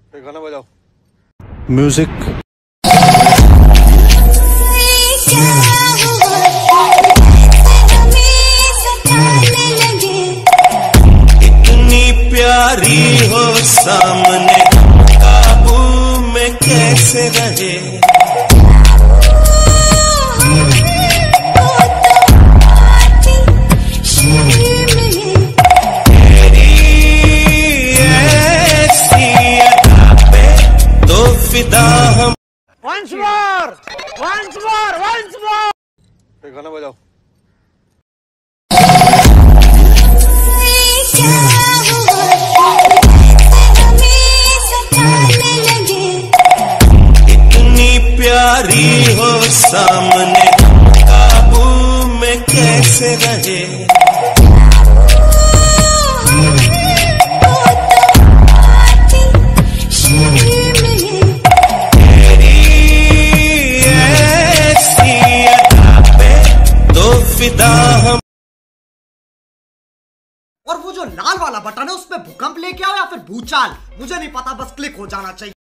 गाना बजाओ। म्यूजिक। इतनी प्यारी हो सामने, काबू में कैसे रहे। Once more! Once more! Once more! गाना बजाओ। इतनी प्यारी हो सामने, काबू में कैसे रहे। और वो जो लाल वाला बटन है उसपे भूकंप लेके आओ या फिर भूचाल, मुझे नहीं पता, बस क्लिक हो जाना चाहिए।